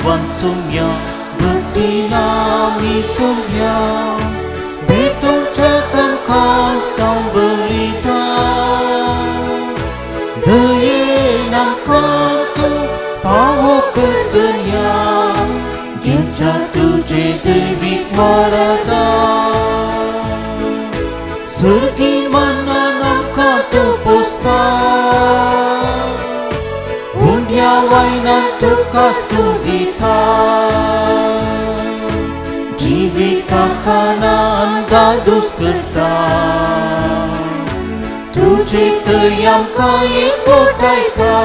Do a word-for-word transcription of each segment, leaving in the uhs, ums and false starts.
wan sumya buktina mi sumya betul cakap kasam berita daya nam kantu paho kerjanya dia jatuh jadi bikwarata sergi mana nam kantu posta undia waina tukas tudita jivika kanan gadus kerta तुझे तयम का ये कोटाइता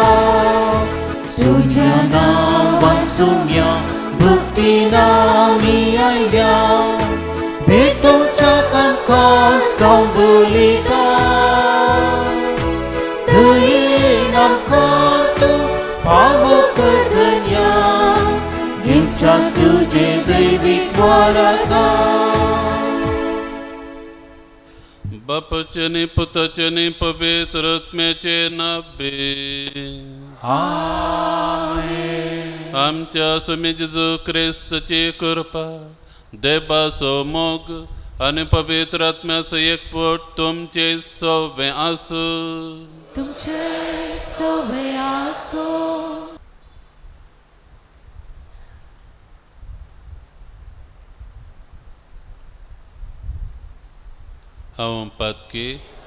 सुजना वंशुम्या भक्ति नामी आया बेटों चकम का संबलिता दये नम का तू पावो करदन्या गिंचा तुझे देवी वारता बापचनी पुतचनी पवित्र आत्म्याचे नावे आमेन आमच्या स्वामी जेजू ख्रिस्ताची कृपा देवाचो मोग आणि पवित्र आत्म्याचो एकपट तुमचे सगळे आसू तुमचे सगळे आसू हांव पातकी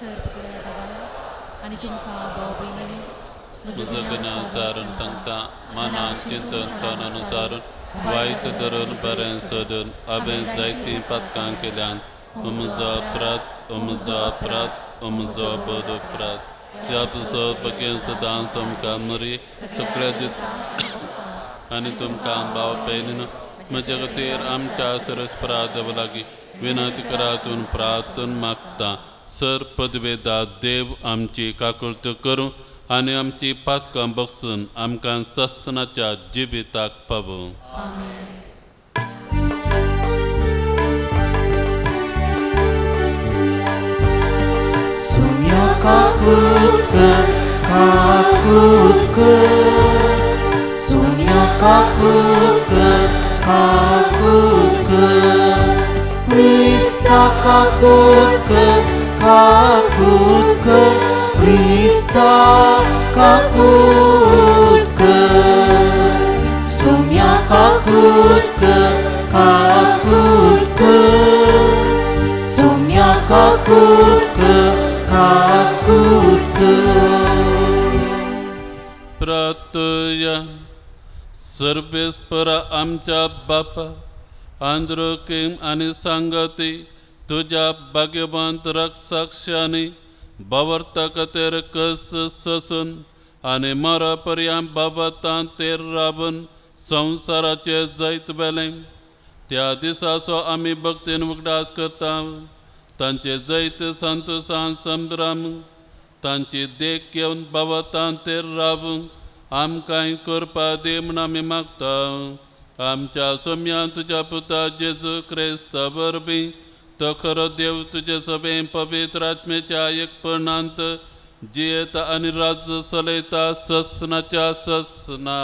आणि तुमकां भाव भयणींनो म्हजो गुणानुसारून सांगता मनाक चिंतन तोंडानुसारून वायट धरून बरें सोदून हांवें जायतीं पातकां केल्यात म्हजो अपराध म्हजो अपराध म्हजो बोध अपराध ह्या पुसो बगेन सदां आमकां मरी सगळ्या दित आनी तुमकां भाव भयणीनो म्हजे खातीर आमच्या सरस्परादेव लागीं विनंती करातून प्रार्थना मागता सर पदवेदा देव आमची काकुळट करूं आनी आमची पातकां बगसून आमकां ससनाच्या जिविताक पावूं Sumya kakut kakut Sumya kakut kakut Krista kakut kakut Krista kakut Sumya kakut kakut Sumya kakut प्रार्थया सर्वेस्परा आमच्या बापा आंध्रोकीम आणि सांगती तुझ्या भाग्यवंत रक्षक्षांनी बावर्ता खातीर कस ससून आनी मरापर्यंत बाबतां तेर राबून संवसाराचे जैत वेलें त्या दिसाचो आमी भक्तीन उगडास करता तांचे जैत संतोशान समुद्राम तांची देख घेवन बाबतां तेर राबूंक आमकांय करपा दी म्हूण आमी मागता आमच्या सोम्यान तुज्या पुता जेजू क्रिस्ता वरवीं तो खरो देव तुजे सभे पवित्र आत्म्याच्या एकपणांत जियेता आनी राज्य चलयता ससनाच्या ससना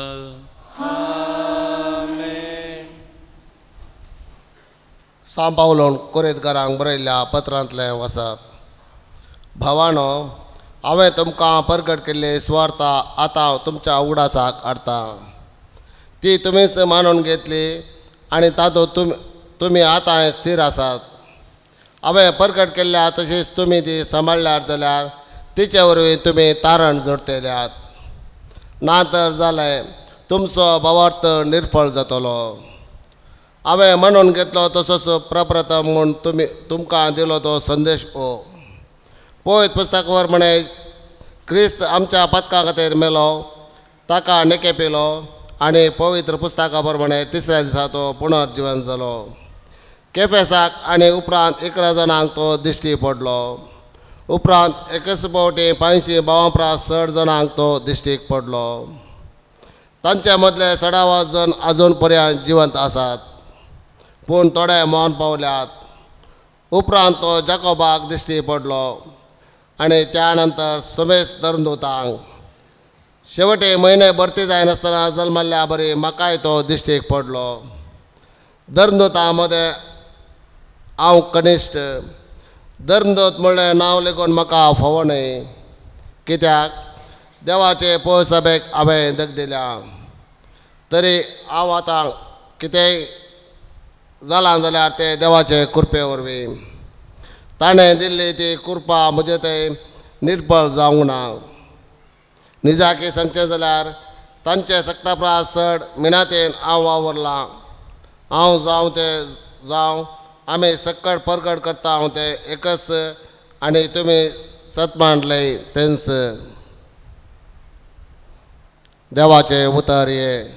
सांब पावलोन कोरेतकारांक बरयल्ल्या पत्रांतलें वचप भावानो हांवें तुमकां प्रकट केल्ली स्वार्था आतां तुमच्या उगडासाक हाडटा ती तुमीच मानून घेतली आनी तातूंत तुमी तुमी आतां स्थिर आसात हांवें प्रकट केल्ल्या तशीच तुमी ती सांबाळल्यात जाल्यार तिचे वरवीं तुमी तारण जोडटल्यात ना तर जालें तुमचो भावार्थ निर्फळ जातलो हांवें मानून घेतलो तसोच प्रप्रथम म्हूण तुमी तुमकां दिलो तो संदेश हो पळयत पुस्तक प्रमाणे क्रिस्त आमच्या पातकां खातीर मेलो ताका नेके पेलो आनी पवित्र पुस्तका प्रमाणे तिसऱ्या दिसा तो पुनर्जीवन जालो केफेसाक आनी उपरांत इकरा जाणांक तो दिश्टी पडलो उपरांत एकच फावटी पांयशीं भावां परस चड जाणांक तो दिश्टीक पडलो तांचे मदले सडावत जण आजून पर्यंत जिवंत आसात पूण थोडे मौन पावल्यात उपरांत तो जाकोबाक दिश्टी पडलो आनी त्या नंतर समेस्त धर्मदूतांक शेवटे म्हयने भरती जायनासतना जल्मल्ल्या बरी म्हाकाय तो दिश्टीक पडलो. धर्मदोता मदें हांव कनिश्ट. धर्मदोत म्हणलें नांव लेगून म्हाका फावो न्हय, कित्याक देवाचे पळय सभेक हांवें दख दिल्या. तरी हांव आतां कितेंय जालां जाल्यार ते देवाचे कृपे वरवीं. ताणें दिल्ली ती कृपा म्हजे थंय निर्फळ जावंक ना. निजाकी सांगचें जाल्यार तांचे सक्ताप्रा चड मिनातेन हांव वावरलां. हांव जावं ते जावं आमी सक्कट परगट करता हांव ते एकच आनी तुमी सतमांडले तेंच. देवाचे उतर हे.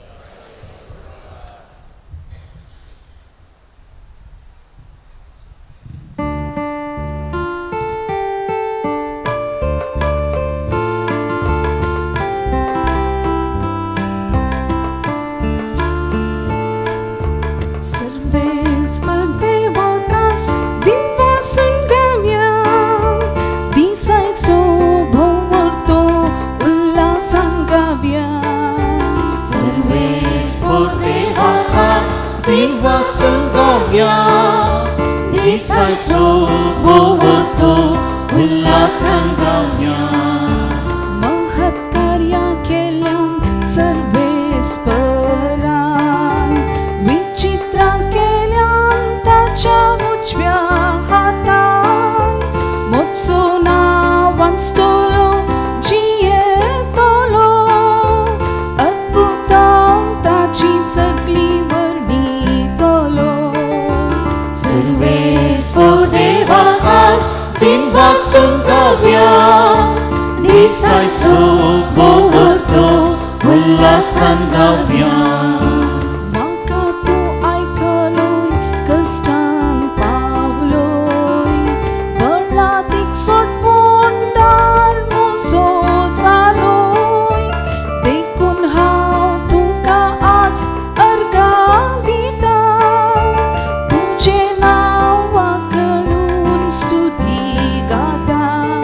Disai sobovorto ullasan gaunya. Mahat karya kelang सर्वेस्परान विचित्र केल्यान ताच्या उजव्या हातान मोजचो नांवान स्तोलो जियेतलो. अद्भुतां ताची सगळी वर्णितलो. सर्वेस्पर देवाकास दिन वाचून गावया. दिसाय सोबोवरतो उल्हासान गावया. म्हाका तूं आयकलोय कश्टान पावलोय. बळातीक सोडपून दार मोसो जालोय. देखून हांव तुका आज अर्गां दिता. तुजे नांवा करून स्तुती गाता.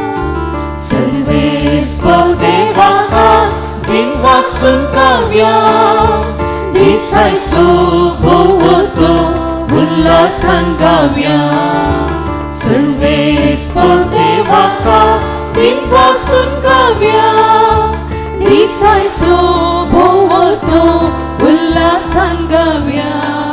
सर्वेस्पर देवाकास दिन वाचून गावया. दिसाय सोबोवरतो उल्हासान गावया. सर्वेस्पर देवाकास दिन वाचून गावया. दिसाय सोबोवरतो उल्हासान गावया.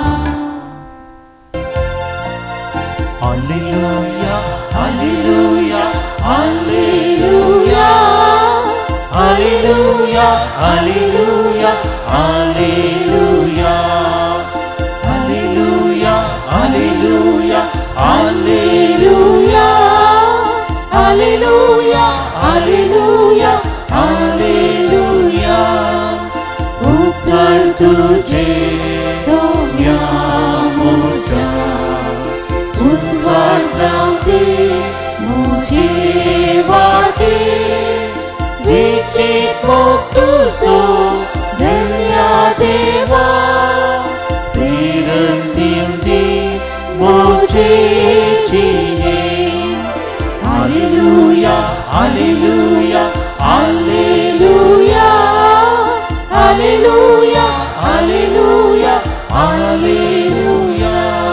Hallelujah, hallelujah, hallelujah, hallelujah, hallelujah, hallelujah, hallelujah, hallelujah, hallelujah, hallelujah, hallelujah, hallelujah. उतर तुझे सोम्या मोजा. उस्वार जावते मुझे वाटे. विचित मोग तुझो धन्या देवा. प्रेरण दिंदी मुझे जिये. Hallelujah, hallelujah, hallelujah, hallelujah, hallelujah, hallelujah.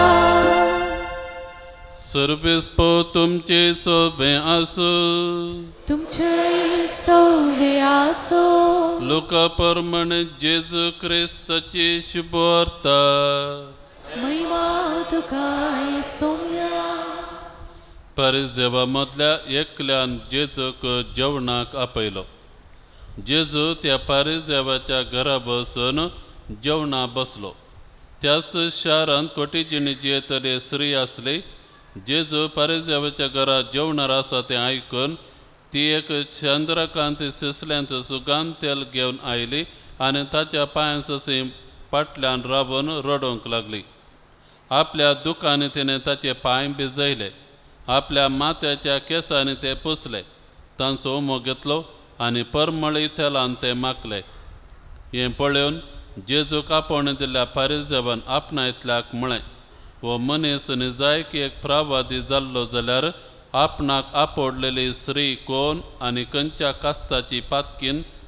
सर्वेस्पो तुमचे सोबे आसो. तुमचे सौवे आसो. लोका परमणे जेजू क्रिस्ताची शुभवार्ता. महिमा तुकाय सोम्या. परिजेवा मदल्या एकल्यान जेजूक जेवणाक आपयलो. जेजू त्या परिजेवाच्या घरा बसून जेवणा बसलो. त्याच शारांत कोटीजिणीची येतली स्त्री आसली. जेजू परिजेवाच्या घरात जेवणार आसा तें आयकून ती एक चंद्रकांती सिसल्यांचो सुगंध तेल घेवन आयली आनी ताच्या पांयां ससी फाटल्यान राबून रडोंक लागली. आपल्या दुखांनी तिणें ताचे पांय भिजयले. आपल्या माथ्याच्या केंसांनी ते पुसले. तांचो उमो घेतलो आनी परमळी तेलान ते माखले. हें पळोवन जेजूक आपोवणे दिल्ल्या फारिजेवान आपणायतल्याक म्हळें, वो मनीस निजायकी एक प्रवादी जाल्लो जाल्यार आपणाक आपोडलेली स्त्री कोण आनी खंयच्या कास्ताची पातकीन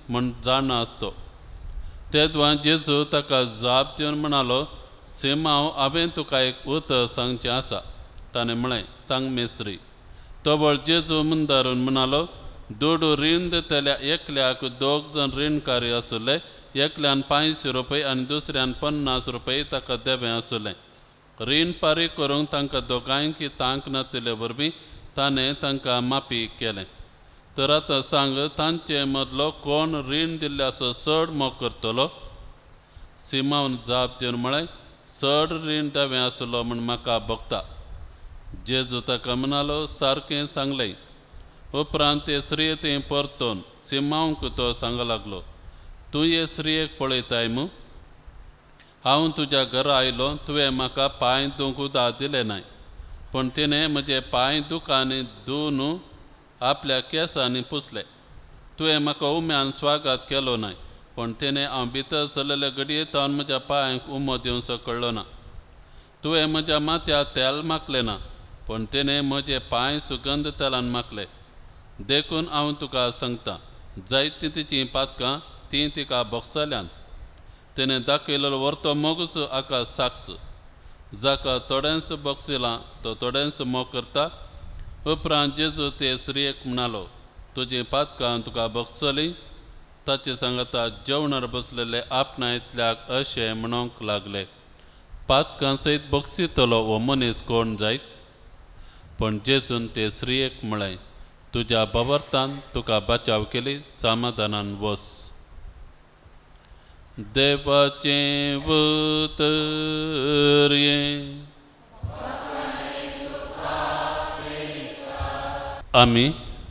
म्हूण जाणा आसतो. तेदवा जेजू ताका जाप दिवन म्हणालो, सिमांव, हांवें तुका एक उतर सांगचें आसा. ताणें म्हळें, सांग मेस्त्री. तो बळ जेजू मुंदारून म्हणालो, दोडू रीण दितल्या एकल्याक दोग जण रीणकारी आसुले. एकल्यान पांयशीं रुपये आनी दुसऱ्यान पन्नास रुपये ताका देबें आसुलें. रीण फारीक करूंक तांकां दोगांयकी तांक नातिल्ले वरवीं ताणें तांकां माफी केलें. तर आतां सांग, तांचे मदलो कोण रीण दिल्ल्याचो चड मोग करतलो? सिमांवन जाप दिवन म्हळें, चड रीण देवें आसलो म्हूण म्हाका भोगता. जेजू ताका म्हणालो, सारकें सांगलें. उपरांत ते स्त्रियेन परतून सिमांवक तो सांगूं लागलो, तूं हे स्त्रियेक पळयताय मू? हांव तुज्या घरा आयलो, तुवें म्हाका पांय धुवंक उदक दिलें नाय, पूण तिणें म्हजे पांय दुखांनी धुवन आपल्या केंसांनी पुसले. तुवें म्हाका उम्यान स्वागत केलो नाय, पूण तिणें हांव भितर सरलेले घडयेंत म्हज्या पांयांक उमो दिवचो कळ्ळो ना. तुवें म्हज्या माथ्यार तेल मागलें ना, पूण तिणें म्हजे पांय सुगंध तेलान मागले. देखून हांव तुका सांगतां, जायतीं तिचीं पातकां तीं तिका भोगसल्यांत. तिणें दाखयलेलो व्हरतो मोगूच हाका साक्ष. जाका थोडेंच भोगसिलां तो थोडेंच मोग करता. उपरांत जेजू ते स्त्रियेक म्हणालो, तुजीं पातकां तुका भोगसलीं. ताचे सांगाता जेवणार बसलेले आपणायतल्याक अशें म्हणूंक लागले, पातकां सयत भोगसितलो हो मनीस कोण जायत? पूण जेजून ते स्त्रियेक म्हळें, तुज्या बाबर्तान तुका बचाव केली, समाधानान वस. देवाचें उतर हें. आमी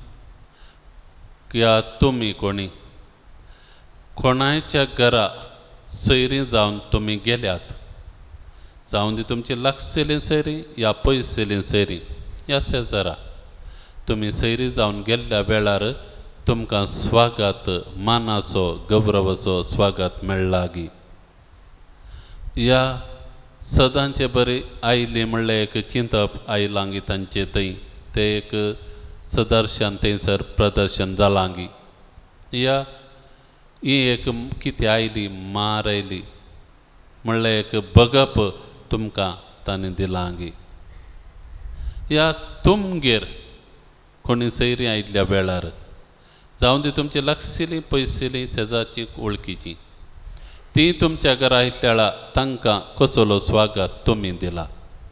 या तुमी कोणी कोणाच्या घरा सैरी जावन तुमी गेल्यात, जावं दी तुमची लागसेली सैरी या पयसेली सैरी या शेजारा, तुमी सैरी जावन गेल्ल्या वेळार तुमकां स्वागत मानाचो गौरवाचो स्वागत मेळ्ळागी. या सदांचे बरी आयली म्हणलें एक चिंतप आयलांगी तांचे थंय ते एक सदर्शन थंयसर प्रदर्शन जालांगी. या ही एक कितें आयली मार आयली म्हणलें एक बगप तुमकां तांणी दिलांगी. या तुमगेर कोणी सैरी आयिल्ल्या वेळार जावं ती तुमची लागशिल्लीं पयसिल्लीं शेजारची वळखीची ती तुमच्या घरा आयिल्ल्या वेळार तांकां कसलो स्वागत तुमी दिला.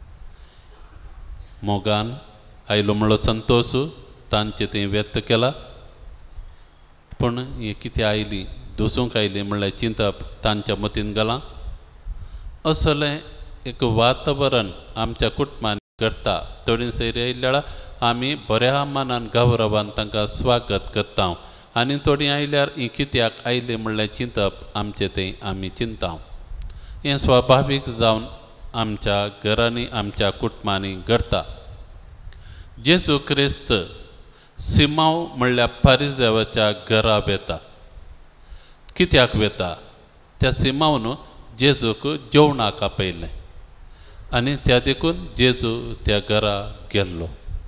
मोगान आयलो म्हणलो संतोश तांचे थंय व्यक्त केला, पूण ही कितें आयली दुसूंक आयली म्हणल्यार चिंतप तांच्या मतीन घालां. असलें एक वातावरण आमच्या कुटुंबान करता. थोडी सैरी आयिल्ल्या वेळार आमी बऱ्या मनान गौरवान तांकां स्वागत करता आनी थोडी आयल्यार ही कित्याक आयली म्हणल्यार चिंतप आमचे थंय आमी चिंता. हें स्वाभावीक जावन आमच्या घरांनी आमच्या कुटुंबांनी घडटा. जेजू क्रिस्त सिमांव म्हणल्यार फारिजेवाच्या घरा वेता. कित्याक वेता? त्या सिमांवन जेजूक जेवणाक आपयलें आनी त्या देखून जेजू त्या घरा गेल्लो.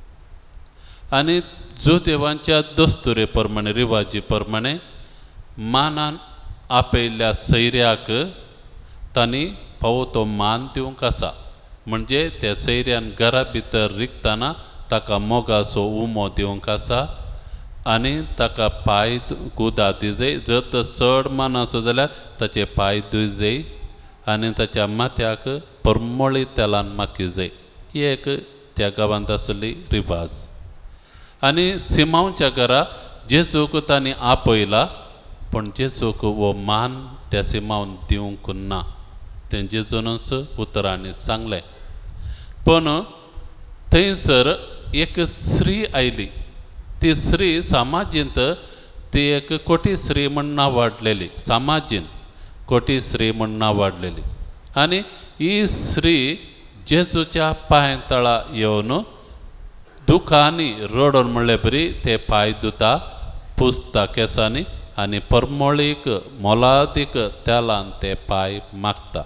आनी जो देवांच्या दस्तुरे प्रमाणे रिवाजी प्रमाणे मानान आपयल्ल्या सैऱ्याक तांणी फावो तो मान दिवंक आसा. म्हणजे त्या सैऱ्यान घरा भितर रिगतना ताका मोगाचो उमो दिवंक आसा आनी ताका पांय कुदा दिजय. जर तो चड मानाचो जाल्यार ताचे पांय दुजय आनी ताच्या माथ्याक परमळी तेलान माखी जाय. ही एक त्या गांवांत आसली रिवाज. आनी सिमांवच्या घरा जेजूक तांणी आपयला, पूण जेजूक हो मान त्या सिमांवन दिवंक ना. तें जेजूनच उतरांनी सांगलें. पूण थंयसर एक स्त्री आयली. ती स्त्री सामाजींत ती एक कोटी स्त्री म्हूण नांवाडलेली. सामाजीन कोटी स्त्री म्हूण नांवाडलेली. आनी ही स्त्री जेजूच्या पांय तळा येवन दुखांनी रडोन म्हणलें बरी ते पांय धुता, पुसता केंसांनी आनी परमळीक मोलादीक तेलान ते पांय मागता.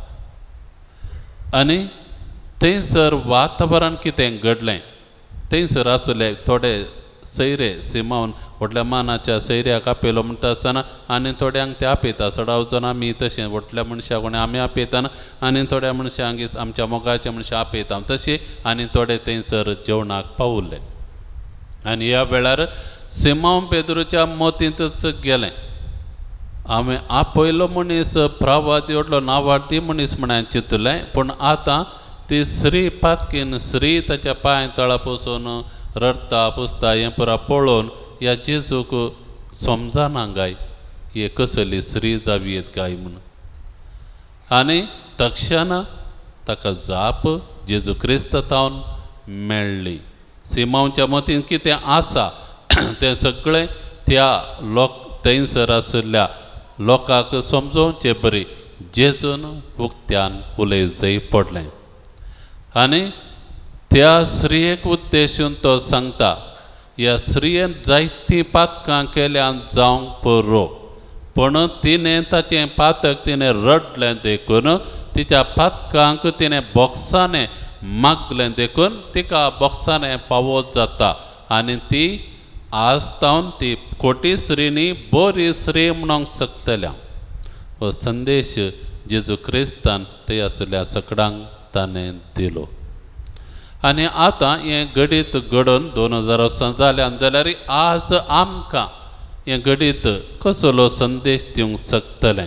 आनी थंयसर वातावरण कितें घडलें. थंयसर आसले थोडे सैरे सिमावन व्हडल्या मानाच्या सैऱ्याक आपेलो म्हणटा आसतना आनी थोड्यांक ते आपयता सडाव जावन आमी तशें व्हडल्या मनशाक कोणें आमी आपयताना आनी थोड्या मनशांक आमच्या मोगाच्या मनशां आपयता तशें आनी थोडे थंयसर जेवणाक पावुल्ले आनी ह्या वेळार सिमावन पेद्रूच्या मोतींतच गेलें हांवें आपयलो मनीस प्रवादी व्हडलो नावार्थी मनीस म्हण चिंतलें पूण आतां ती स्त्री पातकीन स्त्री ताच्या पांय तळा पसून रडता पुसता हें पुरा पळोवन ह्या जेजूक समजना गाय हे कसली स्त्री जावी येत गाय म्हणून आनी तक्षण ताका जाप जेजू क्रिस्त तावन मेळ्ळी सिमांवच्या मतीन कितें आसा तें सगळें त्या लोक थंयसर आशिल्ल्या लोकांक समजोवचें बरी जेजून उक्त्यान उलय जाय पडलें आनी त्या स्त्रियेक उद्देशून तो सांगता ह्या स्त्रियेन जायतीं पातकां केल्यान जावंक पुरो पूण तिणें ताचें पातक तिणें रडलें देखून तिच्या पातकांक तिणें बोक्सांनी मागलें देखून तिका बोक्सांनी फावो जाता आनी ती आज तावन ती खोटी स्त्री न्ही बरी स्त्री म्हणूंक शकतल्या हो संदेश जेजू क्रिस्तान थंय आशिल्ल्या सगळ्यांक ताणें दिलो आनी आतां हें घडीत घडोवन दोन हजार वर्सां जाल्यान जाल्यार आज आमकां हें घडीत कसलो संदेश दिवंक शकतलें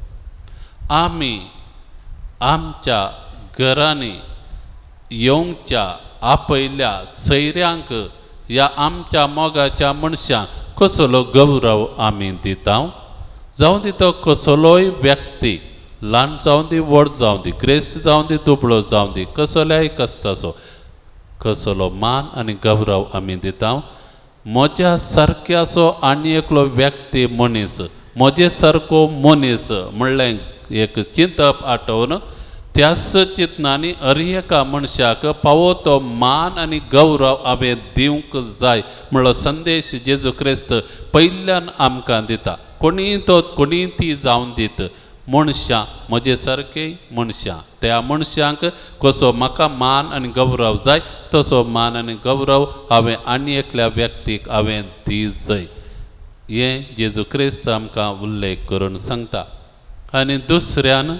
आमी आमच्या घरांनी येवंकच्या आपयल्या सैऱ्यांक ह्या आमच्या मोगाच्या मनशांक कसलो गौरव आमी दिता जावं दी तो कसलोय व्यक्ती ल्हान जावं दी व्हड जावं दी क्रेस्त जावं दी दुबळो जावं दी कसल्याय कस्ताचो कसलो मान आनी गौरव आमी दिता म्हज्या सारक्याचो आनी एकलो व्यक्ती मनीस म्हजे सारको मनीस म्हणलें एक चिंतप आठवून त्याच चिंतनांनी हर एका मनशाक फावो तो मान आनी गौरव हांवें दिवंक जाय म्हणलो संदेश जेजू क्रिस्त पयल्यान आमकां दिता कोणीय तो कोणीय ती जावन दीत मनशां म्हजे सारके मनशां त्या मनशांक कसो म्हाका मान आनी गौरव जाय तसो मान आनी गौरव हांवें आनी एकल्या व्यक्तीक हांवें दी जाय हें जेजू क्रिस्त आमकां उल्लेख करून सांगता आनी दुसऱ्यान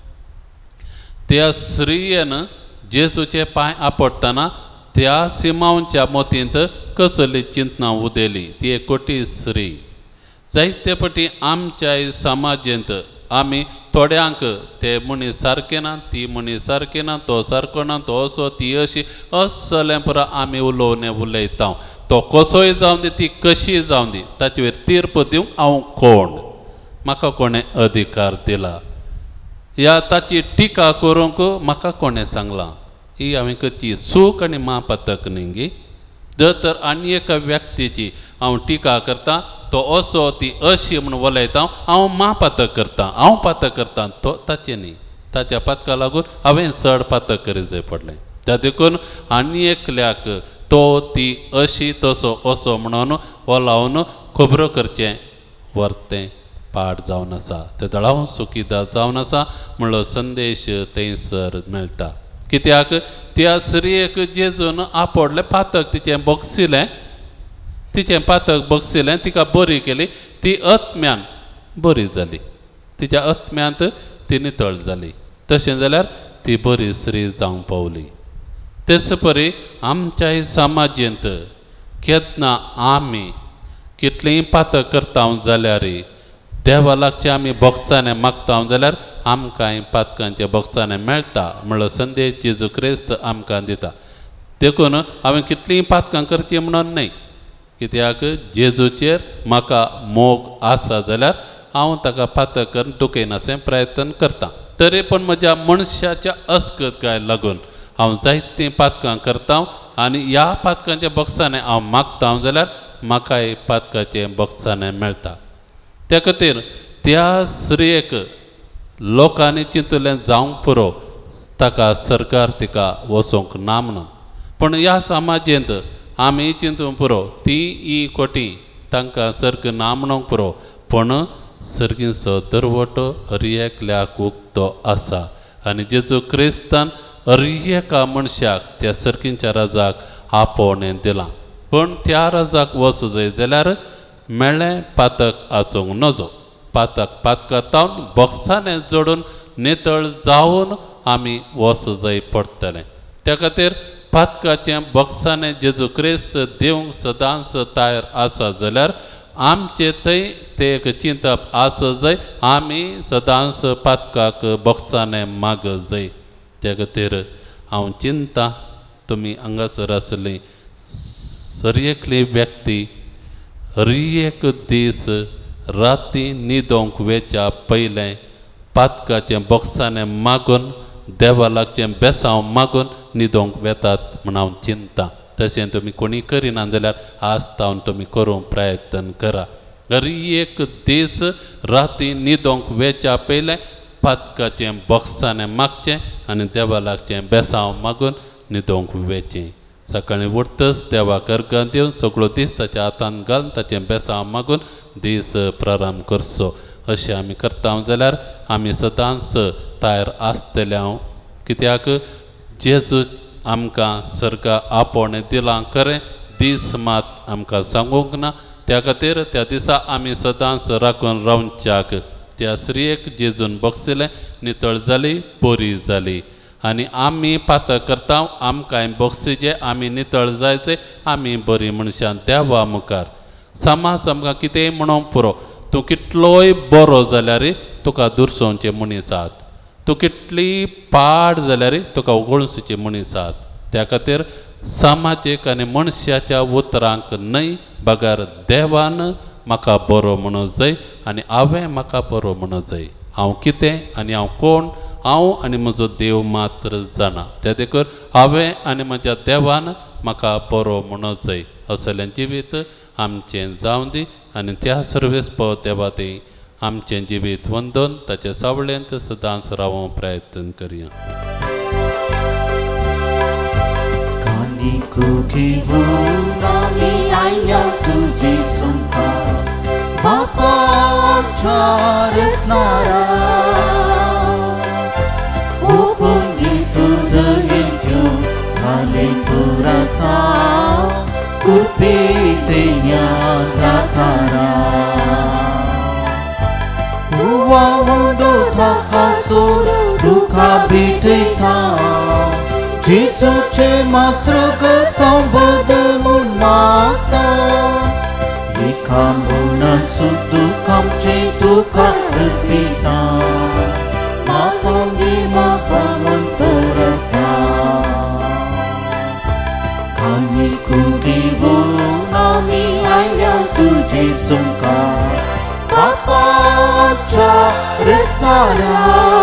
त्या स्त्रियेन जेजूचे पांय आपटतना त्या सिमांवच्या मोतींत कसली चिंतना उदेली ती एक खोटी स्त्री जायते फावटी आमच्या समाजांत आमी थोड्यांक ते मनीस सारके ना ती मनीस सारकी ना तो सारको ना तो असो ती अशी असलें पुरो आमी उलोवने उलयता तो कसोय जावं दी ती कशी जावं दी ताचे वयर तीर्प दिवंक हांव कोण म्हाका कोणें अधिकार दिला ह्या ताची टिका करूंक म्हाका कोणें सांगलां ही हांवें कची सूख आनी मापातक न्ही गी जर तर आनी एका व्यक्तीची हांव टिका करतां तो असो ती अशी म्हणून उलयता हांव मापातक करतां हांव पातक करतां तो ताचें न्ही ताच्या पातका लागून हांवें चड पातक करीत जाय पडलें त्या देखून आनी एकल्याक तो ती अशी तसो असो म्हणून ओलावन खबरो करचें वर्तें पाड जावन आसा ते दळाव सुखीदार जावन आसा म्हणलो संदेश थंयसर मेळटा कित्याक त्या स्त्रियेक जेजून आपडलें पातक तिचें बगसिलें तिचें पातक बगसिलें तिका बरी केली ती आत्म्यान बरी जाली तिच्या आत्म्यांत ती नितळ जाली तशें जाल्यार ती बरी स्त्री जावंक पावली तेच परी आमच्या समाजांत केन्ना आमी कितलींय पातक करता जाल्यार देवा लागचे आमी बॉक्सांनी मागता जाल्यार आमकां पातकांच्या बॉक्सांनी मेळटा म्हणलो संदेश जेजू क्रिस्त आमकां दिता देखून हांवें कितलींय पातकां करचीं म्हणून न्हय कित्याक जेजूचेर म्हाका मोग आसा जाल्यार हांव ताका पातक करून दुखयनासलें प्रयत्न करतां तरी पूण म्हज्या मनशाच्या अस्कताय लागून हांव जायतीं पातकां करतां आनी ह्या पातकांच्या बॉक्सांनी हांव मागता जाल्यार म्हाकाय पातकाचें बॉक्सांनी मेळटा त्या खातीर त्या स्त्रियेक लोकांनी चिंतलें जावंक पुरो ताका सरकार तिका वचोंक ना म्हणून पूण ह्या समाजांत आमी चिंतूंक पुरो ती ही खोटी तांकां सर्ग ना म्हणूंक पुरो पूण सर्गीचो दरवटो हर एकल्याक उक्तो आसा आनी जेजू क्रिस्तान हर एका मनशाक त्या सर्गीच्या राजाक आपोवणें दिलां पूण त्या राजाक वच जाय जाल्यार मेळ्ळें पातक आसूंक नजो पातक पातकातावन बॉक्सांनी जोडून नितळ जावन आमी वच जाय पडटलें त्या खातीर पातकाचें बॉक्सांनी जेजू क्रिस्त दिवंक सदांच तयार आसा जाल्यार आमचे थंय ते एक चिंतप आसत जाय आमी सदांच पातकाक बॉक्सांनी माग जाय त्या खातीर हांव चिंता तुमी हांगासर आसली सरियेकली व्यक्ती हर एक दीस राती न्हिदोंक वेच्या पयलें पातकाचें बॉक्सांनी मागून देवालाचें बेसांव मागून न्हिदोंक वेतात म्हण हांव चिंता तशें तुमी कोणी करिना जाल्यार आज तावन तुमी करूंक प्रयत्न करा हर एक दीस राती न्हिदोंक वेच्या पयलें पातकाचें बॉक्सांनी मागचें आनी देवालाचें बेसांव मागून न्हिदोंक वेचें सकाळीं उठतच देवाक अर्घ दिवन सगळो दीस ताच्या हातान घालून ताचें बेसांव मागून दीस प्रारंभ करचो अशें आमी करता जाल्यार आमी सदांच तयार आसतले हांव कित्याक जेजू आमकां सर्गा आपोवणें दिलां खरें दीस मात आमकां सांगूंक ना त्या खातीर त्या दिसा आमी सदांच राखून रावच्याक त्या स्त्रियेक जेजून बक्षिलें नितळ जाली बरी जाली आनी आमी पातक करता आमकांय बक्षिजे आमी नितळ जायचे आमी बरी मनशां देवा मुखार समाज आमकां कितेंय म्हणूंक पुरो तूं कितलोय बरो जाल्यार तुका दुरसोवचे मनीस आहात तूं कितली पाड जाल्यार तुका उगोळसूचे मनीस आहात त्या खातीर सामाजीक आनी मनशाच्या उतरांक न्हय बगार देवान म्हाका बरो म्हणूं जाय आनी हांवें म्हाका बरो म्हणूं जाय हांव कितें आनी हांव कोण हांव आनी म्हजो देव मात्र जाणा त्या देखून हांवें आनी म्हज्या देवान म्हाका बरो म्हणूं जाय असलें जिवीत आमचें जावं दी आनी त्या सर्वेस पळय देवा दी आमचें जिवीत वंदोन ताचे सावळेंत सदांच रावूंक प्रयत्न करया बापा आमच्या रचणारा ओपून घे तुझं घेऊन घालेन पुराता कुर्पी तेन्या दातारा हुवा मुंडो थाका सोर दुखा भेटता जेसूचे मास्रग संबोध म्हूण मागता एका मुनान सुद्दू कामचे तुका अर्पिता म्हाका दी म्हाका म्हूण परता आमी कुगी वून आमी आयल्या तुजे सुमकार बापा आमच्या रचणारा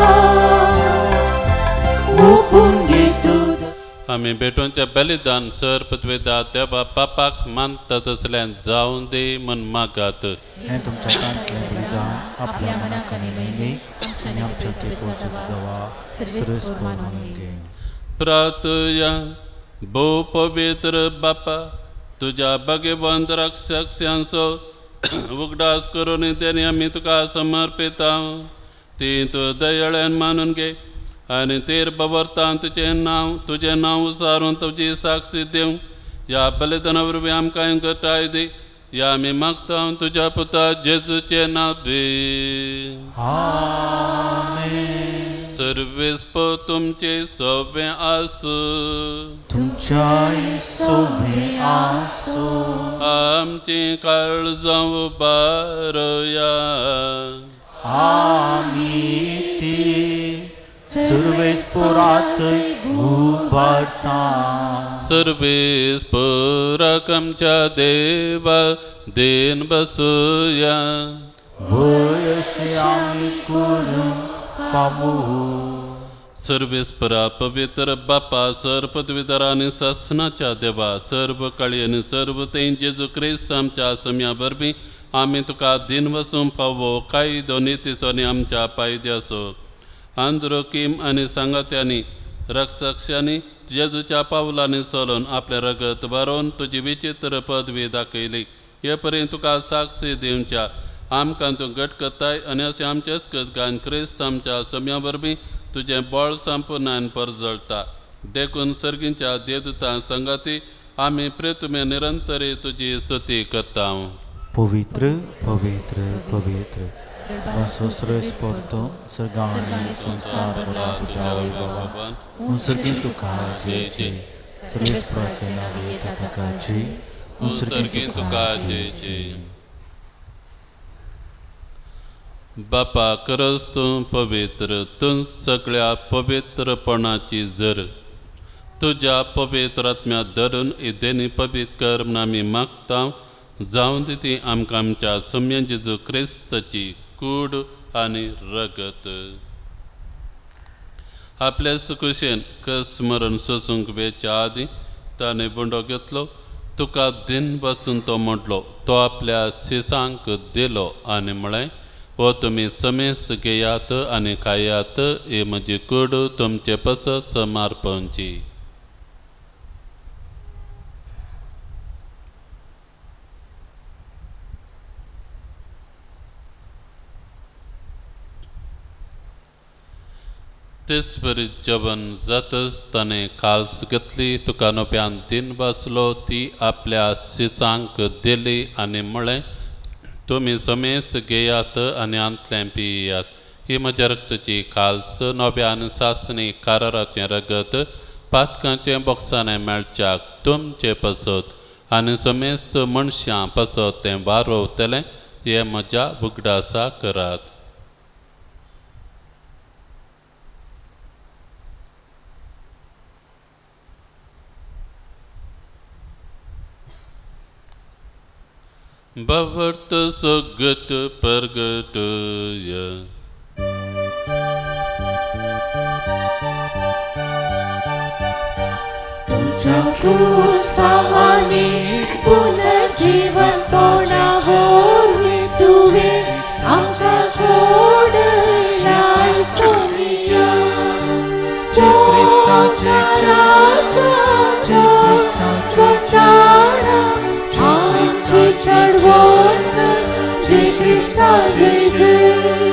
ओपून घे आमी बेटोंच्या बलिदान सर पृथ्वीदा देवा पापाक मानता तसल्यान जावं दी म्हण मागात हें तुमच्या कांतलें बलिदान आपल्या मनाक आनी महिमेक आनी आमच्या सेवेचो दवा सर्वेस्वर मानून घे प्रार्थया भोव पवित्र बापा तुज्या भगवंत रक्षक स्यांचो उगडास करून तेणी आमी तुका समर्पिता ती तूं दयाळ्यान मानून घे आनी तेर बवरता तुजें नांव तुजें नांव उसारून तुजी साक्षी दिवं ह्या बलिदाना वरवीं आमकां घटाय दी या आमी मागता तुज्या पुता जेजूचें नांव बी आमेन सर्वेस्प तुमचे सोबें आसूं तुमच्याय सोबें आसूं आमची काळजां उबारया आमी ती सर्वेस्परात उबारता सर्वेस्पराक आमच्या देवा देन बसूया वय अशें आमी करून फावो सर्वेस्परा पवित्र बापा सर पदवीधर आनी ससनाच्या देवा सर्व काळी आनी सर्व तें जेजू क्रिस्त आमच्या सम्या वरवीं आमी तुका दिन वसून फावो कायदो नितीचो आनी आमच्या पायद्याचो आंद्रोकीम आनी सांगात्यांनी रक्षक्षांनी जेजूच्या पावलांनी चलोवन आपले रगत भरोवन तुजी विचित्र पदवी दाखयली हे पर्यंत तुका साक्षी दिवच्या आमकां तूं घट करताय आनी अशें आमचेच कजगान क्रिस्त आमच्या सम्या वरवीं तुजें बळ संपूर्णान परजळटा देखून सर्गींच्या देवदूतां संगाती आम्ही प्रेतुमे निरंतरे तुझी स्तुती करता पवित्र पवित्र पवित्र वासोस्त्र स्फोर्तो सर्गांनी संसार बला तुझ्या वैभवान उन्सर्गी तुका जय जय सर्वेस प्रार्थना येता तकाची उन्सर्गी तुका जय जय बापा खरंच तू पवित्र तू सगळ्या पवित्रपणाची जर तुझ्या पवित्र आत्म्या धरून इदेनी पवित्र कर म्हूण आमी मागता जावन दी ती आमकां आमच्या सम्य जेजू क्रिस्ताची कूड आनी रगत आपल्या सुकुशेन कस मरण सोसूंक वेच्या आदी ताणें बुंडो घेतलो तुका दिन बसून तो म्हणलो तो आपल्या शिसांक दिलो आनी म्हळें हो तुमी समेस्त घेयात आनी खायात ही म्हजी कूड तुमचे पसत समर्पणची तेच बरी जेवण जातच ताणें काल्स घेतली तुका नोप्यान दिन बसलो ती आपल्या शिसांक दिली आनी म्हळें तुमी समेस्त घेयात आनी आंतलें पियात ही म्हज्या रक्ताची काल्स नोव्यान सासणी काराराचें रगत पातकांचें बॉक्सांनी मेळच्याक तुमचें पसत आनी समेस्त मनशां पसत तें वारोवतलें हें म्हज्या बुगडासा करात Bavart sogat pargataya तुमच्या कुसावानी पुनर्जीवन तोडावोर तुवे आमकां सोडलाय सोमिया जे क्रिस्ताचे राजा जे क्रिस्ताचे आमची चढवण जे क्रिस्ता जय जय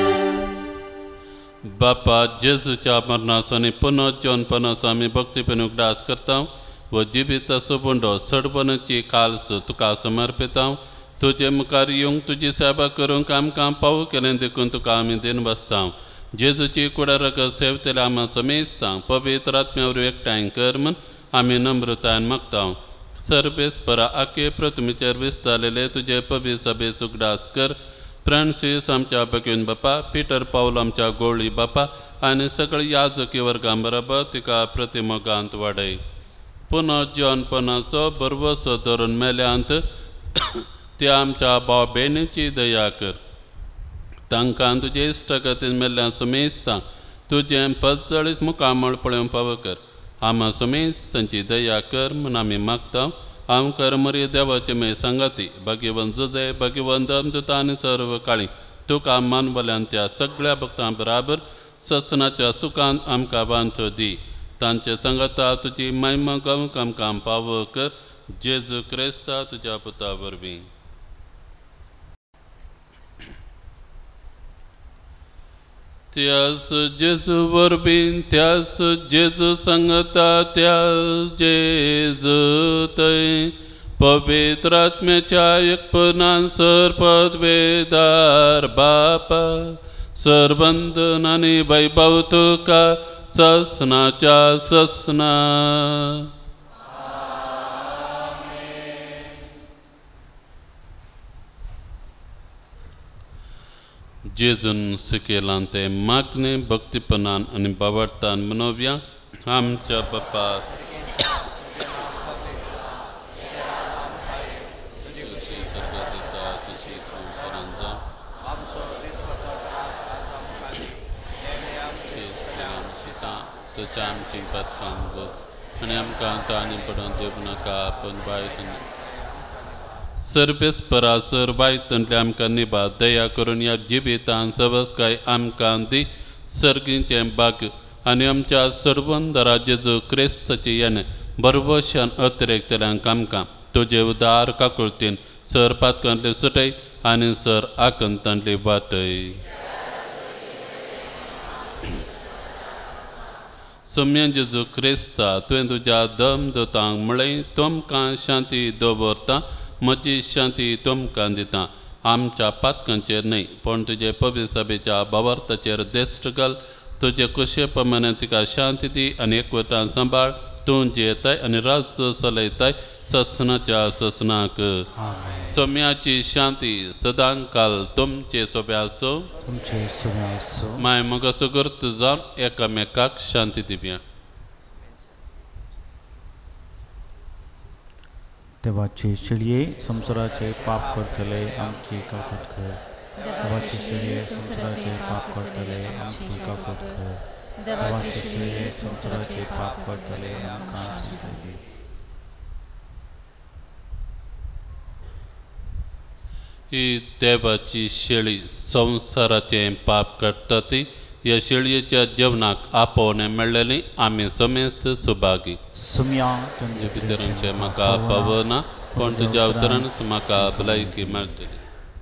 बापा जेजूच्या मरणासानी पुनर्जीवनपणाचो आमी भक्तीपण उगडास करता व जिबीत असो बुंडो सडपणाची काल्स तुका समर्पिता तुजे मुखार येवंक तुजी सेवा करूंक आमकां पावू केलें देखून तुका आमी दिन बसता जेजूची कुडा रगत सेवतले आमी समेजता पवित्र आत्म्यावर एकठांय कर म्हूण आमी नम्रतायेन मागता सर्वेस्परा आखे प्रथमेचेर विस्तारलेले तुजे पवी सभेस उगडास कर फ्रांसीस आमच्या भगिनी बापा पिटर पावल आमच्या गोळी बापा आनी सगळे याजकी वर्गां बरोबर तिका प्रतिमोगांत वाडय पुनर्जीवनपणाचो बरवसो धरून मेल्यांत त्या आमच्या भाव भयणीची दया कर तांकां तुजे इश्टगतीन मेल्ल्या समेजता तुजें पजळीत मुखामळ पळोवंक फाव कर आमा समेज तांची दया कर म्हूण आमी मागता हांव कर मरी देवाचे मे सांगाती भगिवन जुजे भगिवन दमदुता आनी सर्व काळी तुका मानवल्यान त्या सगळ्या भक्तां बराबर ससनाच्या सुखांत आमकां बांदतो दी तांचे सांगता तुजी महिमा गावंक आमकां पावो कर जेजू क्रिस्ता तुज्या पुता वरवीं त्यास जेजू वरवीं त्यास जेजू सांगता त्यास जेजू थंय पवित्र आत्म्याच्या एकपणान सरपदवेदार बापा सरबंधन आनी वैभव तुका ससनाच्या ससना जेजून शिकयलां ते मागणे भक्तीपणान आनी बावरतान मनोवया आमच्या बापा तशें आमची बदकां कर आनी आमकां ताणी पडोवन दिवं नाका पूण वायट सर्वेस्परा सर वायतंतले आमकां निभा दया करून ह्या जिबितान सबस्काय आमकां दी सर्गीचें भाग आनी आमच्या सर्वंदरा जेजू क्रिस्ताची येणे बरवशान अतिरेकतल्यांक आमकां तुजे उदार काकुळतीन सर पातकांतली सुटय आनी सर आकंतांतली वाटय सोम्या जेजू क्रिस्ता तुवें तुज्या दम दोतांक म्हळें तुमकां शांती दवरता म्हजी शांती तुमकां दिता आमच्या पातकांचेर न्हय पण तुजे पवित्र सभेच्या भावार्थाचेर देस्त घाल तुजे कुशे प्रमाणे तिका शांती दी आनी एकवटान सांबाळ तूं जियेताय आनी राज्य चलयताय ससनाच्या ससनाक सोम्याची शांती सदां काल तुमचे सोबे आसूं तुमचे सोबे आसूं माय मगो सुगुर्त जावन एकामेकाक शांती दिवया देवाचे शिळये संसाराचे पाप करतले आमची काकूट कर देवाचे शिळये संसाराचे पाप करतले आमची काकूट कर देवाचे शिळये संसाराचे पाप करतले आमकां शांती दी ही देवाची शेळी संसाराचें पाप करता ती ह्या शेळयेच्या जेवणाक आपोवणे मेळ्ळेली आमी समेस्त सुभागी सुम्या तुमचे भितरांचे म्हाका पावना पण तुज्या उतरान म्हाका भलायकी मेळटली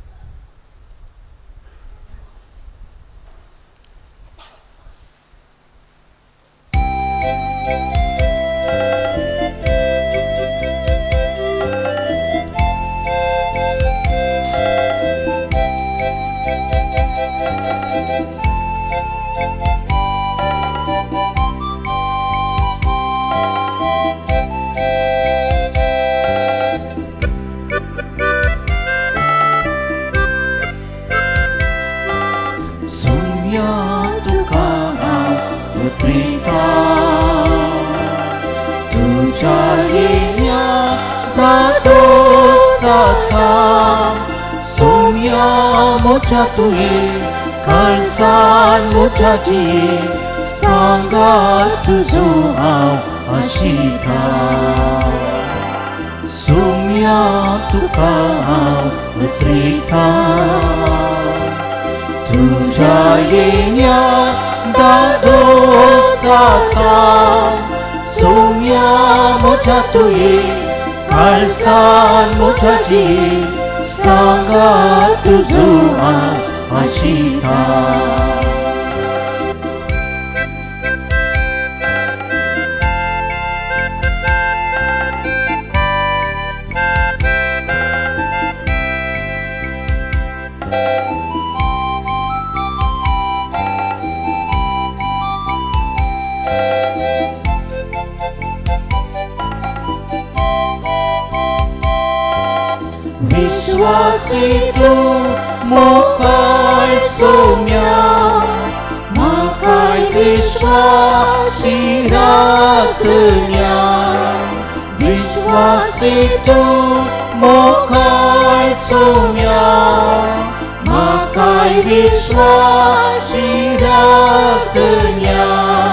Mocha tuye, kalsan mocha jiye, sangat tuzo hau ashita. Sumya tuka hau utrita, tuja yenya dado sata. Sumya mocha tuye, kalsan mocha jiye. Sangat tuzuha ashita Vishwasitu mokal somya makai vishwasiratnya Vishwasitu mokal somya makai vishwasiratnya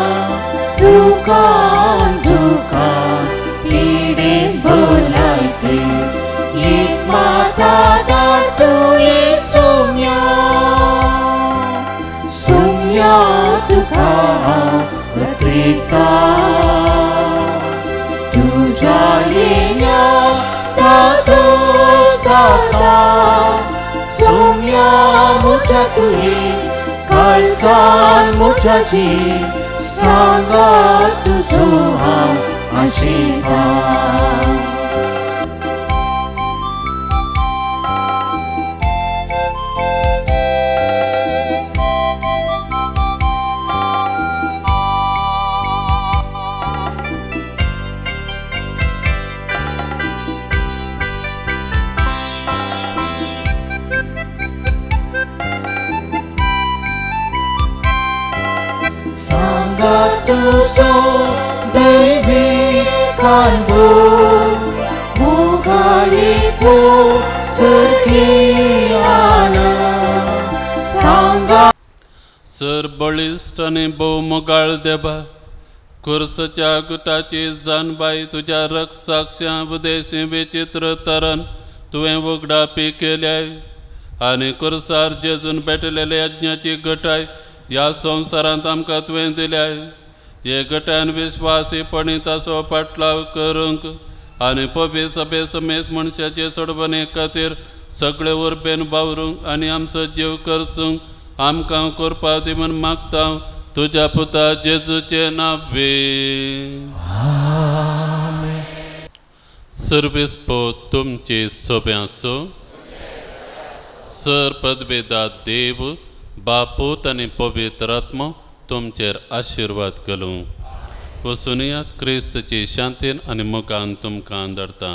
Sukan duka pidin belaite Mata datu ye somya Somya tuka betrita Tuja yenya datu sata Somya mucha tuye kalsan mucha ji Sangat tuzuha ashita Tuso Devi Kanbu Mugaiku Serkiana Sangha सर बळिश्ट आनी भोव मोगाळ देबा खुर्सच्या गुटाची जानबाई तुज्या रक्षसाक्षां विदेशी विचित्र तरण तुवें उगडापी केल्याय आनी खुर्सार जेजून भेटलेले यज्ञाची घटाय ह्या संवसारांत आमकां तुवें दिल्याय हे गटान विश्वासीपणी ताचो पाटलाव करूंक आनी पवित्र सभे समेत मनशाचे सोडवणे खातीर सगळे उर्बेन वावरूंक आनी आमचो जीव करसूंक आमकां करपा दी म्हूण मागता तुझ्या पुता जेजूचे नावे सर्वेस्पो तुमचे सोब्यासो सर पदवेदा देव बापूत आनी पवित्र आत्मो तुमचेर आशीर्वाद घालूं वसुनियात क्रिस्तची शांतीन आनी मोगान तुमकां धाडटा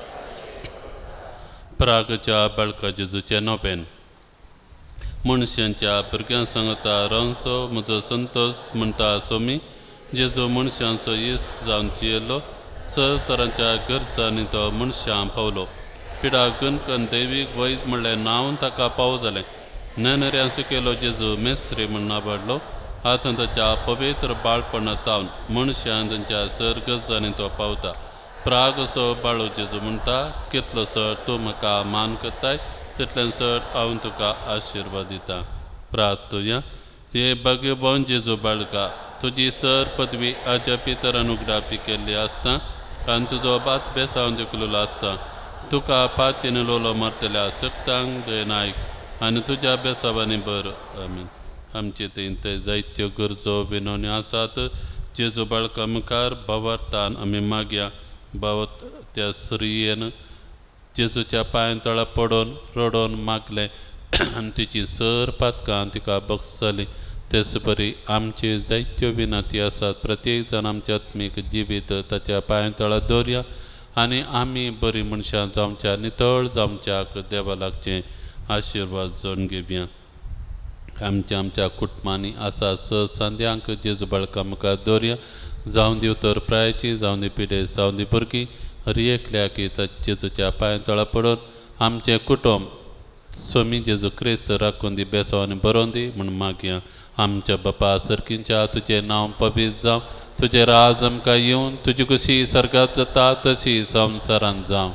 प्रागच्या बाळका जेजूचे नोबेन मनशांच्या भुरग्यां सांगता रावसो म्हजो संतोश म्हणटा सोमी जेजू मनशांचो इश्ट जावन जियेलो सर तरांच्या गरजांनी तो मनशां पावलो पिडा गणकन दैवीक वैज म्हणलें नांव ताका पाव जालें नेनऱ्यां सुकेलो जेजू मेस्री म्हण नाबाडलो आतां ताच्या पवित्र बाळपणांत तावन मनशां तांच्या सर गरजांनी तो पावता प्राग असो बाळू जेजू म्हणटा कितलो सर तूं म्हाका मान करताय तितल्यान चड हांव तुका आशिर्वाद दिता प्रार्थुया हे भगवान जेजू बाळका तुजी सर पदवी हाज्या पितरान उगडापी केल्ली आसता आनी तुजो बात बेसांव दुखलेलो आसता तुका पातीन लोलो मारतल्या सक्तांक दय नायक आनी तुज्या बेसावांनी बर आमीन आमचे थंय ते जायत्यो गरजो विनवण्यो आसात जेजू बाळका मुखार भावार्थान आमी मागया भाव त्या स्त्रियेन जेजूच्या पांय तळा पडोवन रडोवन मागलें आनी तिची सर पातकां तिका बक्स जाली तेच परी आमचे जायत्यो विनंती आसात प्रत्येक जाण आमचे आत्मीक जिवीत ताच्या पांय तळा दवरया आनी आमी बरीं मनशां जावच्या नितळ जावच्याक देवा लागचें आशिर्वाद जोडून घेवया आमच्या आमच्या कुटुंबांनी आसा स सांद्यांक जेजू बाळका मुखार दवरया जावं दी उतर प्रायाची जावं दी पिडे जावं दी भुरगीं रियेकल्या की जेजूच्या पांय तळा पडोवन आमचें कुटुंब स्वामी जेजू क्रिस्त राखून दी बेसांवांनी बरोवन दी म्हूण मागया आमच्या बापा सर्कींच्या तुजें नांव पवित्र जावं तुजें राज आमकां येवन तुजी कशी सर्गांत जाता तशी संवसारांत जावं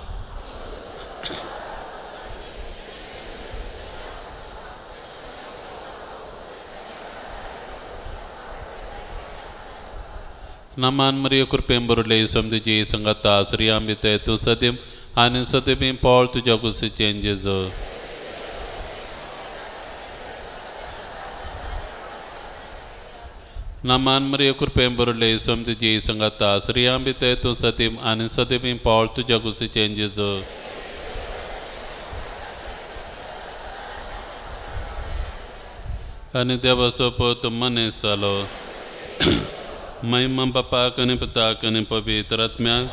नामान मरिय कृपेन बरोडले समतीची संगता श्रियां भितर तूं सदीम आनी सदीम पावल तुज्या कुशीचें जेजू नामान मरिय कृपेन बरोडले समतीची संगता श्रियां भितर तूं सदीम आनी सदीम पावल तुज्या कुशीचें जेजू आनी देवाचो पुत मनीस जालो महिमा बापाक आनी पुताक आनी पवित्र आत्म्याक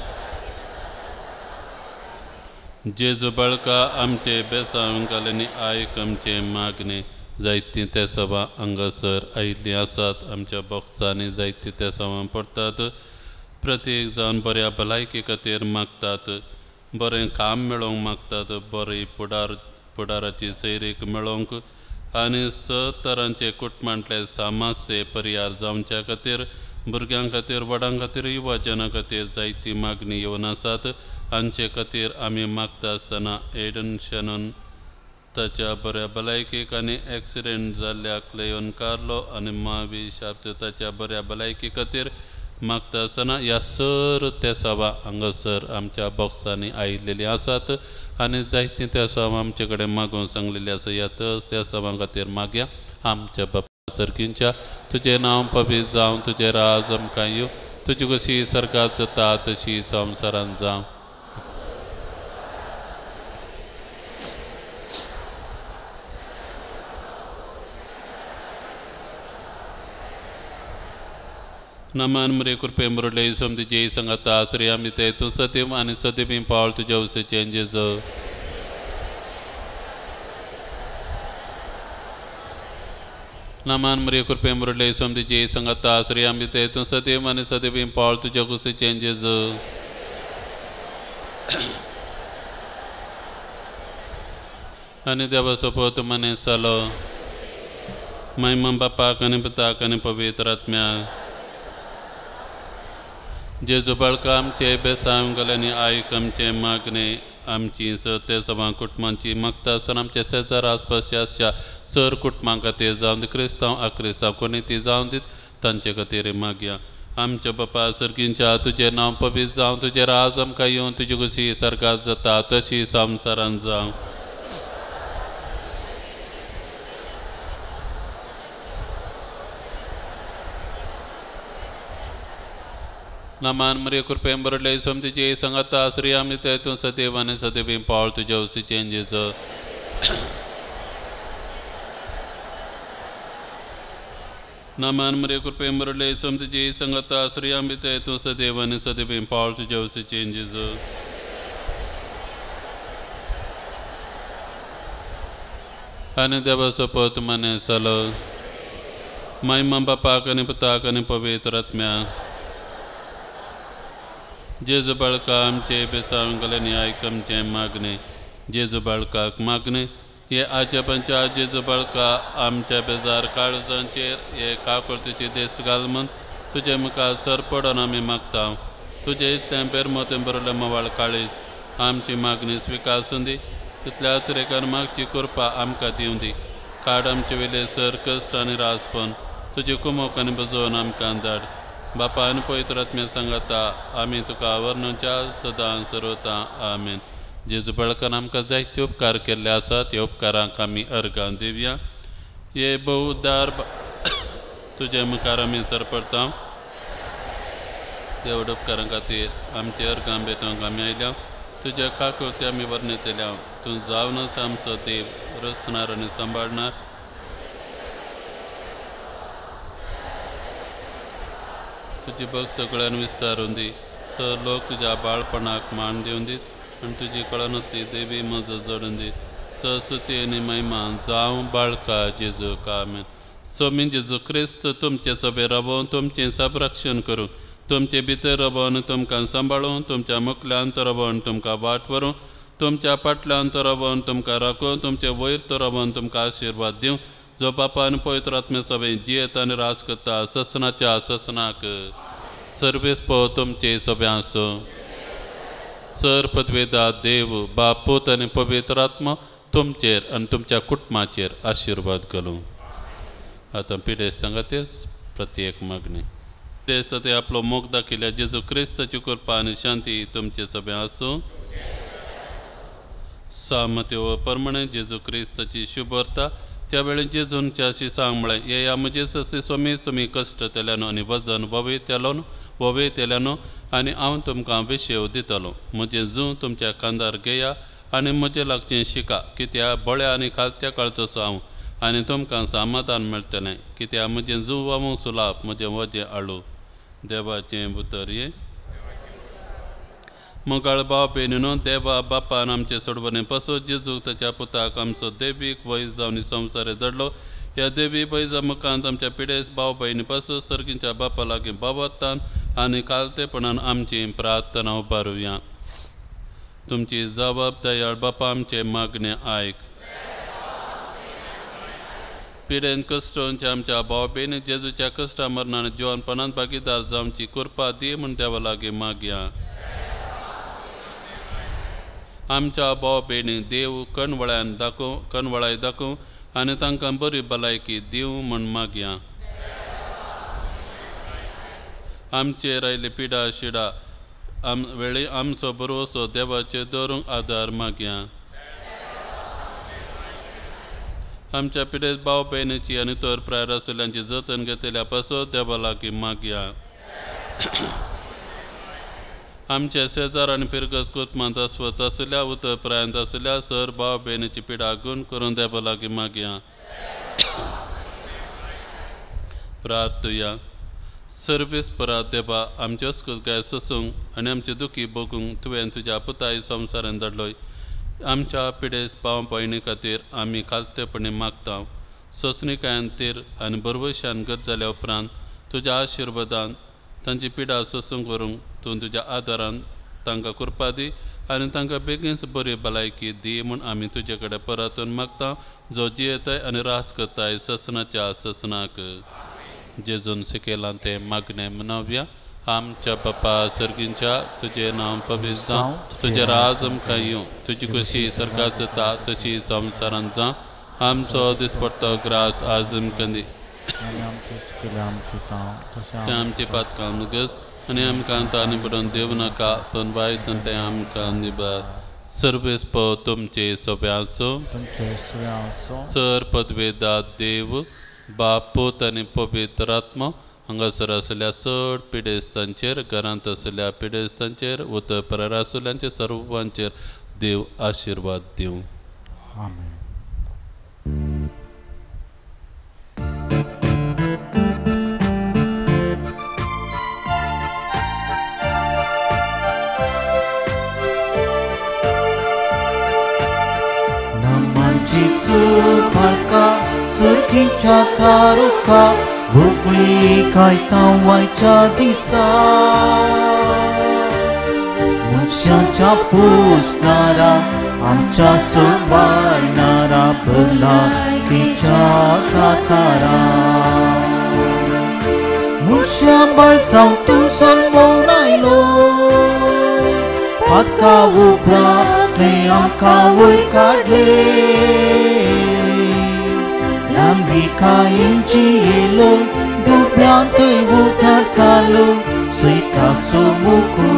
जेजू बाळका आमचे बेसांव घालनी आयक आमचे मागणे जायतीं ते सभा हांगासर आयिल्लीं आसात आमच्या बॉक्सांनी जायतीं ते सभा पडटात प्रत्येक जावन बऱ्या भलायके खातीर मागतात बरें काम मेळोवंक मागतात बरी फुडार फुडाराची सैरीक मेळोवंक आनी स तरांचे कुटुंबांतले सामास्य पर्याय जावच्या खातीर भुरग्यां खातीर वडां खातीर युवा जनां खातीर जायती मागणी येवन आसात हांचे खातीर आमी मागता आसतना एडन शॅनन ताच्या बऱ्या भलायकेक आनी एक्सिडेंट जाल्ल्याक लेयोन कार्लो आनी मावी शाप्त ताच्या बऱ्या भलायके खातीर मागता आसतना ह्या सर ते सभा हांगासर आमच्या बॉक्सांनी आयिल्लेलीं आसात आनी जायतीं त्या सभा आमचे कडेन मागूंक सांगलेलीं आसा ह्यातच त्या सभां खातीर मागया आमच्या बापा सर्कींच्या तुजें नांव पवित्र जावं तुजें राज आमकां येवं तुजी कशी सर्गांत जाता तशी संवसारांत जावं नमान मरे कृपे मुरले समती जय संगता श्री आम्ही ते तू सत्यम आणि सत्यमी पावल तुझ्या उसे चेंजेस नमान मरे कृपे मुरले समती जय संगता श्री आम्ही ते तू सत्यम आणि सत्यमी पावल तुझ्या उसे चेंजेस आणि देवा सोपत मने सालो महिमा बापा कने पिता कने पवित्र आत्म्या जेजू बाळका आमचे बेसांव घालनी आयक आमचे मागणे आमची सत्य सभा कुटुंबांची मागता आसतना आमचे शेजार आसपासच्या आसच्या सर कुटुंबां खातीर जावन दी क्रिस्तांव अक्रिस्तांव कोणी ती जावन दीत तांचे खातीर मागया आमच्या बापा सर्गींच्या तुजें नांव पवित्र जावं तुजें राज आमकां येवन तुजी कशी सर्गांत जाता तशी संवसारांत जावं नमान मरिय कृपेन बरडले समतीची संगता श्री आम्ही तेतून सदैवाने सदैवी पावळ तुझ्या उसी चेंजेस नमान मरिय कृपेन बरडले समतीची संगता श्री आम्ही तेतून सदैवाने सदैवी पावळ तुझ्या उसी चेंजेस आणि देवा सोपत मने सलो महिमा बापा कने पिता कने पवित्र आत्म्या जेजू बाळका आमचे बेसावंगले न्याय कमचे मागणे जेजू बाळकाक मागणे हे आजच्या पंचा जेजू बाळका आमच्या बेजार काळजांचेर हे काकुळतीचे देश घाल म्हण तुझे मुखार सर पडून आमी मागता तुझे इतलें पेरमोतें बरयलें मोवाळ काळीज आमची मागणी स्विकार संदी इतल्या अतिरेकान मागची कृपा आमकां दिवं दी काड आमचे वेले सर कश्ट आनी राजपण तुजे कुमोक आनी बजोवन आमकां धाड बापा आनी पवित्र आत्म्या सांगाता आमी तुका वर्णच्या सदां सर्वता आमीन जेजू बाळकान आमकां जायते उपकार केल्ले आसात ह्या उपकारांक आमी अर्गां दिवया हे बहुदार तुजे मुखार आमी सरपडटा देवड उपकारां खातीर आमचे अर्गां बेतोंक आमी आयल्या तुज्या काकुळती आमी वर्णितल्या तूं जावनच आमचो देव रचणार आनी सांबाळणार तुजी भक्त सगळ्यान विस्तारून दी स लोक तुज्या बाळपणाक मान दिवन दीत आनी तुजी कळनतली देवी मज जोडून दी स स्तुती आनी महिमा जावं बाळका जेजू आमीन सोमी जेजू क्रिस्त तुमचे सभे राबोवन तुमचें संरक्षण करूं तुमचे भितर राबोवन तुमकां सांबाळून तुमच्या मुखल्यांत राबोवन तुमकां वाट व्हरूं तुमच्या फाटल्यान तो राबोवन तुमकां राखून तुमचे वयर तो राबोवन तुमकां आशिर्वाद दिवं जो बापा आनी पवित्र आत्मे सभेन जियेत आनी राज करता ससनाच्या ससनाक सर्वेस पो तुमचे सभे आसो सर पदवेदा देव बाप पूत आनी पवित्र आत्मा तुमचेर आनी तुमच्या कुटुंबाचेर आशिर्वाद घालूं आतां पिडेस्तां खातीर प्रत्येक मागणी पिडेस्त ते आपलो मोग दाखयल्या जेजू क्रिस्ताची कृपा आनी शांती तुमचे सभे आसूं सामत्यो परमणे जेजू क्रिस्ताची शुभर्ता त्या वेळी जेजूंच्या अशी सांग म्हळें हे या म्हजे ससे स्वामी तुमी कश्ट तेल्यानो आनी वजन ववे तेलोन ववे तेल्यानो आनी हांव तुमकां विशेव दितलो म्हजें जूं तुमच्या कांदार घेया आनी म्हजें लागचें शिका कित्या बळ्या आनी खालत्या काळचोसो हांव आनी तुमकां समाधान मेळटलें कित्या म्हजें जूं वावूं सुलाप म्हजें वजें आळू देवाचें उतर हें मोगाळ भाव भयणीनो देवा बापान आमचे सोडवणे पासून जेजू ताच्या पुताक आमचो देवीक वैज जावन संवसार धडलो ह्या देवी वैजा मुखांत आमच्या पिडेस भाव भयणी पासून सर्गींच्या बापा लागीं भावत्तान आनी कालतेपणान आमची प्रार्थना उबारुया तुमची जबाबदारी बापा आमचे मागणे आयक पिडेन कश्टांच्या आमच्या भाव भयणी जेजूच्या कश्टा मरणान जिवनपणांत भागीदार जावची कृपा दी म्हूण देवा लागीं मागया आमच्या भाव भयणी देव कणवळ्यान दाखोव कणवळाय दाखोव आनी तांकां बरी भलायकी दिवं म्हूण मागया आमचेर आयली पिडा शिडा आम वेळी आमचो भरवोसो देवाचेर दवरूंक आदार मागया आमच्या पिडेस भाव भयणीची आनी तर प्रायर आशिल्ल्यांची जतन घेतल्या पासो देवा लागीं मागया आमच्या शेजार आनी फिरगस कुटुंबांत अस्वत आशिल्ल्या उतर प्रायांत आशिल्ल्या सर भाव भयणीची पिडा गूण करून देवा लागीं मागया प्रार्थुया सर्वीस परात देवा आमचे अस्कुलकाय सोसूंक आनी आमचे दुखी भोगूंक तुवें तुज्या पुताय संवसारांत धाडलोय आमच्या पिडेस भाव भयणी खातीर आमी खालतेपणी मागता सोंसणीकायांतीर आनी बरवशान गत जाल्या उपरांत तुज्या आशिर्वादान तांची पिडा सोसूंक व्हरूंक तूं तुज्या आदारान तांकां कृपा दी आनी तांकां बेगीनच बरी भलायकी दी म्हूण आमी तुजे कडेन परतून मागता जो जियेताय आनी रास करताय ससनाच्या ससनाक जेजून शिकयलां तें मागणें मनोवया आमच्या बापा सर्गींच्या तुजें नांव पवित्र जावं तुजें राज आमकां येवं तुजी कशी सरकार जाता तशी संवसारांत जावं आमचो दिसपडटो ग्रास आज आमकां दी आमची पातकां गत आनी आमकां तांणी बरोवन देव नाका पूण वायट तें आमकां दिबार सर्वेस पो तुमचे सोबे आसूं सर पदवेदार देव बाप पूत आनी पवित्र आत्मा हांगासर आसलेल्या चड पिडेस्तांचेर घरांत आसलेल्या पिडेस्तांचेर उत परार आसलेल्यांचेर सर्वांचेर देव आशिर्वाद दिवं आमेन. Jisu parka surkin chataruka bukli kaitang wai chadisa Musya chapus nara amcha surbar nara belaki chatatara Musya balsang tu son monai lo Pat kawu brat me am kawu kadle Lambi kain cielo Dubliante butar salu Suika sumuku